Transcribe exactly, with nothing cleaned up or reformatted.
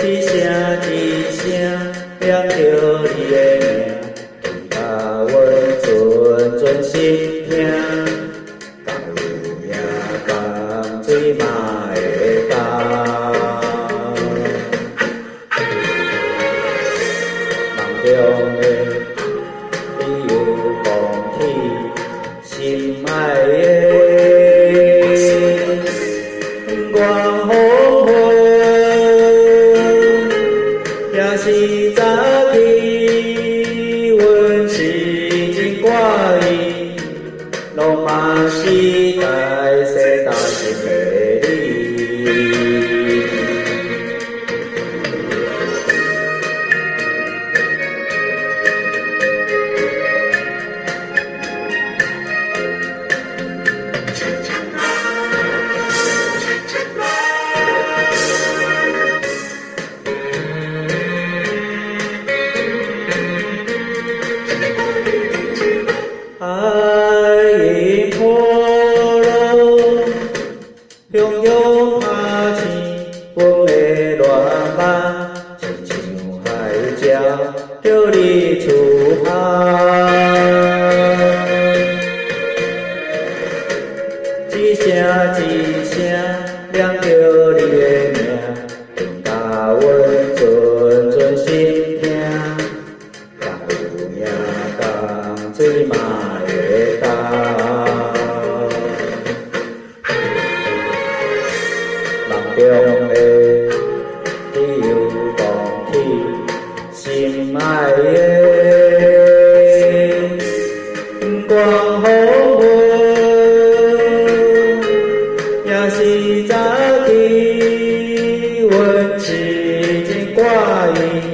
一声一声念着你的名，甲阮阵阵心痛，甘有命甘水嘛会干。梦中的你有讲起心爱的。 光黄昏，也是早起，阮是真挂意，拢嘛是在世大心的你。爱因波罗，汹涌拍醒阮的恋梦，亲像海鸟着你出海。一声一声念着你的名，甲阮阵阵心痛，甘有命甘水嘛。 梦中的你有讲起心爱的，光黄昏，也是早起，阮是真挂意。